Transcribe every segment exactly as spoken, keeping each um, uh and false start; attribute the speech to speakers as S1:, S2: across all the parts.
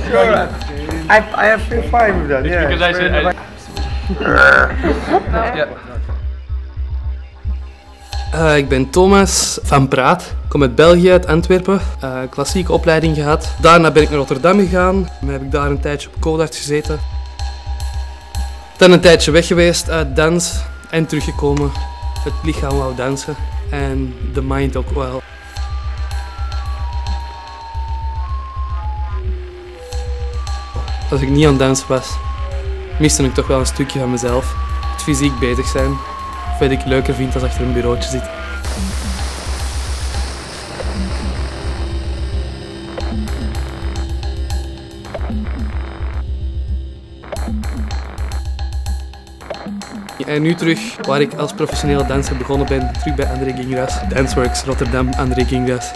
S1: Sure, I, I feel fine with that. Yeah.
S2: Because I said, I,
S3: Ja. Uh, ik ben Thomas van Praat. Ik kom uit België, uit Antwerpen. Uh, klassieke opleiding gehad. Daarna ben ik naar Rotterdam gegaan. Dan heb ik daar een tijdje op Codarts gezeten. Dan een tijdje weg geweest uit dans en teruggekomen. Het lichaam wou dansen en de mind ook wel. Als ik niet aan het dansen was, miste ik toch wel een stukje van mezelf. Het fysiek bezig zijn, of wat ik leuker vind als achter een bureautje zitten. En nu terug waar ik als professionele danser begonnen ben, terug bij André Gingras, Danceworks Rotterdam, André Gingras.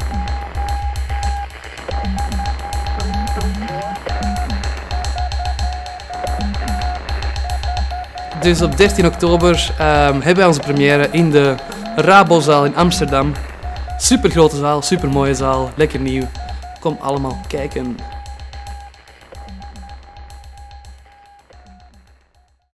S3: Dus op dertien oktober um, hebben wij onze première in de Rabozaal in Amsterdam. Super grote zaal, super mooie zaal, lekker nieuw. Kom allemaal kijken.